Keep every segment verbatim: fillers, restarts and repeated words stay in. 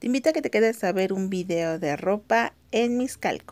Te invito a que te quedes a ver un video de ropa en Mixcalco.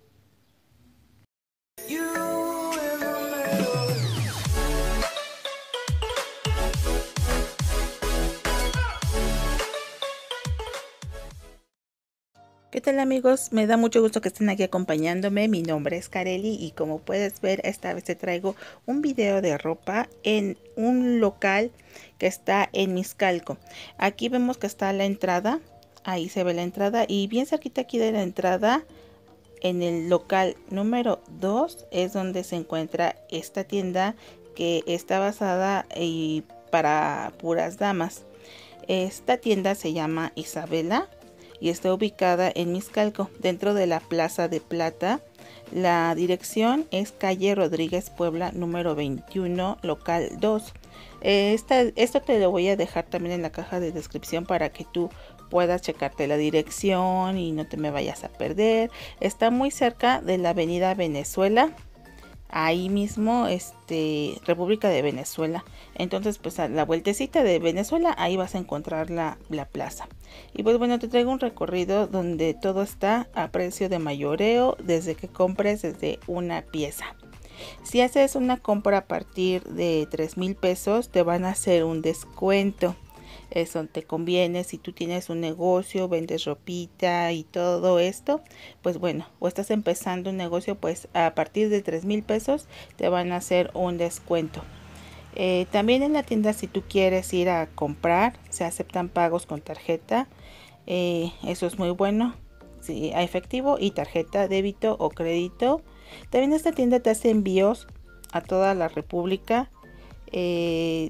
¿Qué tal, amigos? Me da mucho gusto que estén aquí acompañándome. Mi nombre es Kareli y como puedes ver, esta vez te traigo un video de ropa en un local que está en Mixcalco. Aquí vemos que está la entrada, ahí se ve la entrada y bien cerquita aquí de la entrada, en el local número dos, es donde se encuentra esta tienda que está basada y para puras damas. Esta tienda se llama Isabela y está ubicada en Mixcalco, dentro de la Plaza de Plata. La dirección es calle Rodríguez Puebla número veintiuno, local dos. Esta, esto te lo voy a dejar también en la caja de descripción para que tú puedas checarte la dirección y no te me vayas a perder. Está muy cerca de la avenida Venezuela, ahí mismo, este, República de Venezuela. Entonces, pues a la vueltecita de Venezuela, ahí vas a encontrar la, la plaza. Y pues bueno, te traigo un recorrido donde todo está a precio de mayoreo, desde que compres desde una pieza. Si haces una compra a partir de tres mil pesos, te van a hacer un descuento. Eso te conviene si tú tienes un negocio, vendes ropita y todo esto, pues bueno, o estás empezando un negocio, pues a partir de tres mil pesos te van a hacer un descuento. Eh, también en la tienda, si tú quieres ir a comprar, se aceptan pagos con tarjeta, eh, eso es muy bueno, sí, a efectivo y tarjeta débito o crédito. También esta tienda te hace envíos a toda la república. eh,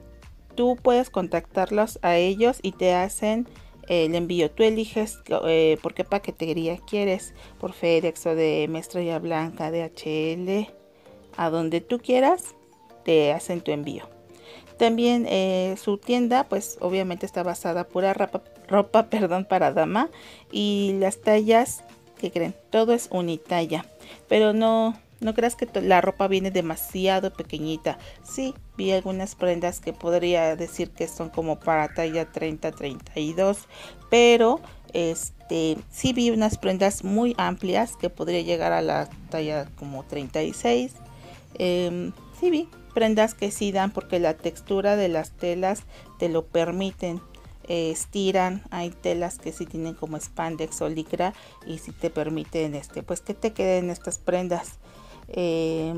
Tú puedes contactarlos a ellos y te hacen el envío. Tú eliges eh, por qué paquetería quieres, por FedEx o de Estrella Blanca, D H L, a donde tú quieras, te hacen tu envío. También eh, su tienda, pues obviamente está basada pura ropa, ropa perdón, para dama, y las tallas, ¿qué creen? Todo es unitalla, pero no... No creas que la ropa viene demasiado pequeñita. Sí, vi algunas prendas que podría decir que son como para talla treinta, treinta y dos. Pero este, sí vi unas prendas muy amplias que podría llegar a la talla como treinta y seis. Eh, sí vi prendas que sí dan porque la textura de las telas te lo permiten. Eh, estiran, hay telas que sí tienen como spandex o licra y sí te permiten este, pues que te queden estas prendas. Eh,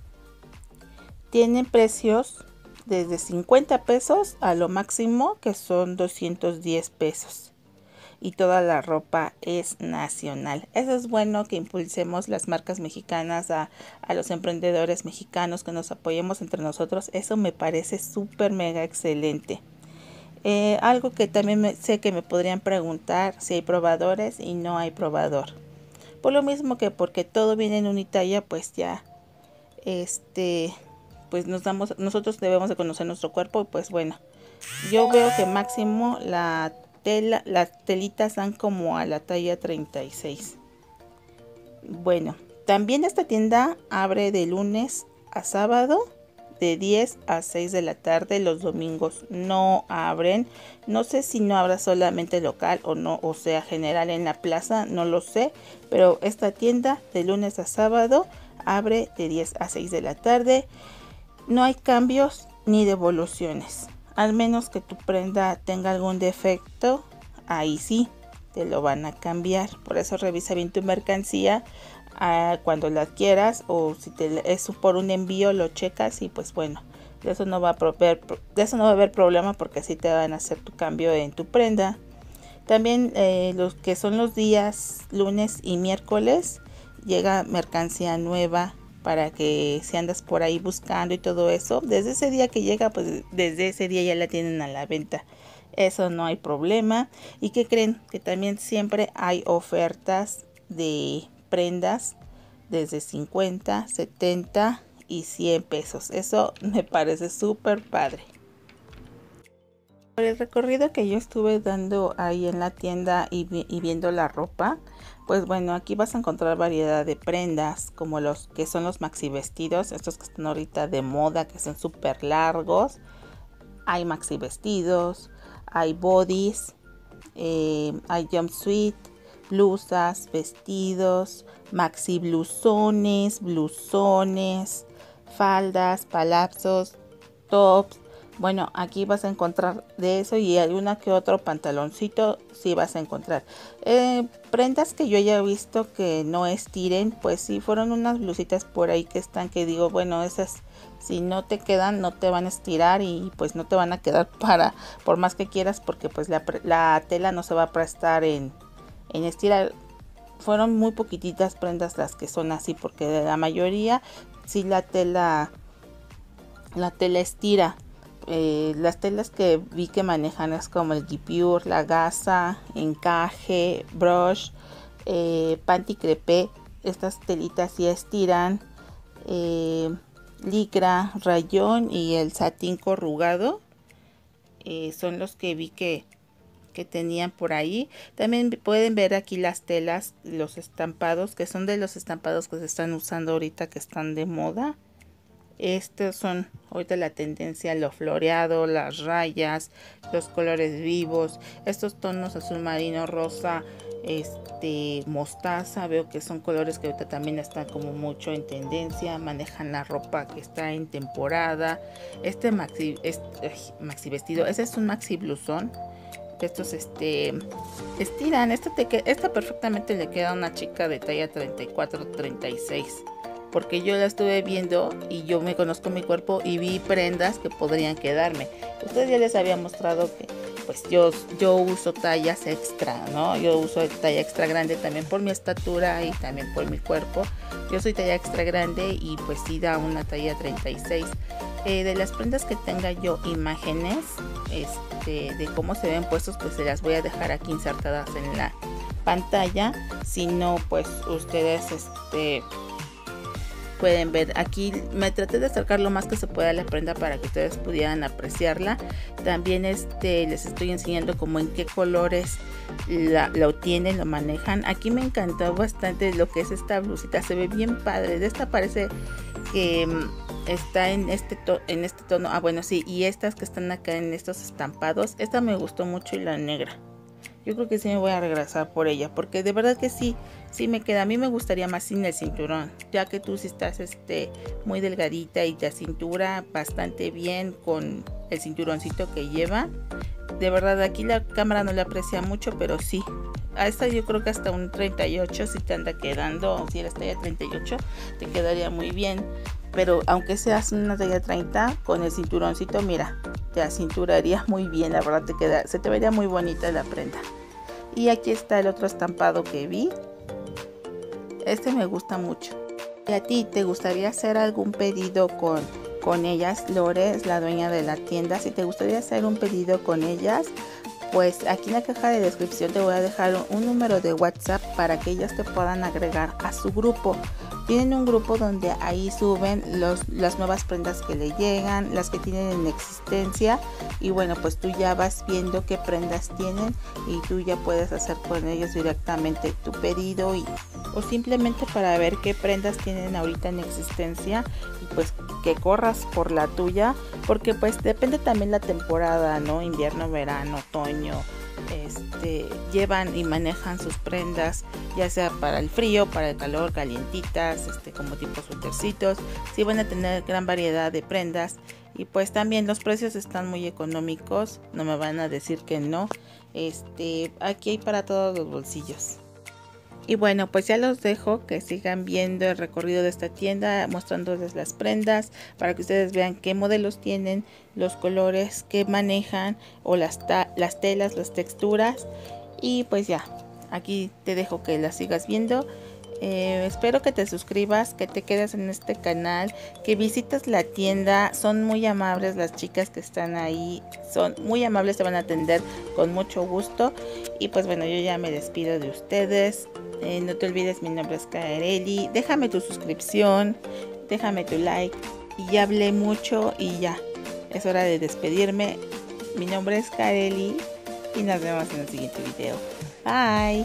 tienen precios desde cincuenta pesos a lo máximo que son doscientos diez pesos y toda la ropa es nacional. Eso es bueno, que impulsemos las marcas mexicanas, a, a los emprendedores mexicanos, que nos apoyemos entre nosotros. Eso me parece súper mega excelente. Eh, algo que también me, sé que me podrían preguntar si hay probadores, y no hay probador. Por lo mismo que porque todo viene en unitalla, pues ya, este, pues nos damos, nosotros debemos de conocer nuestro cuerpo. Y pues bueno, yo veo que máximo la tela, las telitas dan como a la talla treinta y seis. Bueno, también esta tienda abre de lunes a sábado, de diez a seis de la tarde. Los domingos no abren. No sé si no habrá solamente local o no, o sea general en la plaza, no lo sé, pero esta tienda de lunes a sábado abre de diez a seis de la tarde. No hay cambios ni devoluciones, al menos que tu prenda tenga algún defecto, ahí sí te lo van a cambiar. Por eso revisa bien tu mercancía Uh, cuando la adquieras, o si te, es por un envío, lo checas y pues bueno, de eso no va a haber, de eso no va a haber problema, porque así te van a hacer tu cambio en tu prenda. También eh, los que son los días lunes y miércoles llega mercancía nueva, para que si andas por ahí buscando y todo eso, desde ese día que llega, pues desde ese día ya la tienen a la venta. Eso no hay problema. ¿Y qué creen? Que también siempre hay ofertas de prendas desde cincuenta, setenta y cien pesos. Eso me parece súper padre. Por el recorrido que yo estuve dando ahí en la tienda y, vi y viendo la ropa, pues bueno, aquí vas a encontrar variedad de prendas, como los que son los maxi vestidos, estos que están ahorita de moda, que son súper largos. Hay maxi vestidos, hay bodies, eh, hay jumpsuit, blusas, vestidos, maxi blusones, blusones, faldas, palazos, tops. Bueno, aquí vas a encontrar de eso y alguna que otro pantaloncito sí vas a encontrar. Eh, prendas que yo haya visto que no estiren, pues sí fueron unas blusitas por ahí que están que digo, bueno, esas si no te quedan no te van a estirar y pues no te van a quedar para, por más que quieras, porque pues la, la tela no se va a prestar en, en estirar. Fueron muy poquititas prendas las que son así, porque de la mayoría sí la tela, la tela estira. Eh, las telas que vi que manejan es como el guipure, la gasa, encaje, brush, eh, panty crepé. Estas telitas sí estiran. Eh, licra, rayón y el satín corrugado eh, son los que vi que, que tenían por ahí. También pueden ver aquí las telas, los estampados, que son de los estampados que se están usando ahorita, que están de moda. Estos son ahorita la tendencia, lo floreado, las rayas, los colores vivos, estos tonos azul marino, rosa, este mostaza. Veo que son colores que ahorita también están como mucho en tendencia, manejan la ropa que está en temporada. Este maxi, este, maxi vestido, ese es un maxi blusón. Estos este estiran, esta, te, esta perfectamente le queda a una chica de talla treinta y cuatro, treinta y seis. Porque yo la estuve viendo y yo me conozco mi cuerpo y vi prendas que podrían quedarme. Ustedes ya les había mostrado que pues yo, yo uso tallas extra, ¿no? Yo uso talla extra grande también por mi estatura y también por mi cuerpo. Yo soy talla extra grande y pues sí da una talla treinta y seis. Eh, de las prendas que tenga yo imágenes este, de cómo se ven puestos, pues se las voy a dejar aquí insertadas en la pantalla. Si no, pues ustedes este... pueden ver. Aquí me traté de acercar lo más que se pueda a la prenda para que ustedes pudieran apreciarla. También este les estoy enseñando como en qué colores la, lo tienen, lo manejan. Aquí me encantó bastante lo que es esta blusita, se ve bien padre. De esta parece que um, está en este, to en este tono. Ah, bueno, sí, y estas que están acá en estos estampados, esta me gustó mucho, y la negra. Yo creo que sí me voy a regresar por ella, porque de verdad que sí, sí me queda. A mí me gustaría más sin el cinturón, ya que tú sí estás este, muy delgadita y la cintura bastante bien con el cinturoncito que lleva. De verdad aquí la cámara no la aprecia mucho, pero sí. A esta yo creo que hasta un treinta y ocho si te anda quedando, si eres talla treinta y ocho te quedaría muy bien. Pero aunque seas una talla treinta, con el cinturoncito, mira, te acinturaría muy bien, la verdad te queda, se te vería muy bonita la prenda. Y aquí está el otro estampado que vi. Este me gusta mucho. ¿Y a ti te gustaría hacer algún pedido con, con ellas? Lore es la dueña de la tienda. Si te gustaría hacer un pedido con ellas, pues aquí en la caja de descripción te voy a dejar un, un número de WhatsApp para que ellas te puedan agregar a su grupo. Tienen un grupo donde ahí suben los, las nuevas prendas que le llegan, las que tienen en existencia, y bueno, pues tú ya vas viendo qué prendas tienen y tú ya puedes hacer con ellos directamente tu pedido, y, o simplemente para ver qué prendas tienen ahorita en existencia y pues que corras por la tuya, porque pues depende también la temporada, ¿no? Invierno, verano, otoño. Este, llevan y manejan sus prendas ya sea para el frío, para el calor, calientitas, este, como tipo suétercitos. Sí van a tener gran variedad de prendas, y pues también los precios están muy económicos, no me van a decir que no. Este, aquí hay para todos los bolsillos. Y bueno, pues ya los dejo que sigan viendo el recorrido de esta tienda, mostrándoles las prendas para que ustedes vean qué modelos tienen, los colores que manejan, o las, las telas, las texturas. Y pues ya, aquí te dejo que las sigas viendo. Eh, espero que te suscribas, que te quedes en este canal, que visites la tienda. Son muy amables las chicas que están ahí, son muy amables, te van a atender con mucho gusto. Y pues bueno, yo ya me despido de ustedes. Eh, no te olvides, mi nombre es Kareli. Déjame tu suscripción, déjame tu like. Y ya hablé mucho y ya es hora de despedirme. Mi nombre es Kareli y nos vemos en el siguiente video. Bye.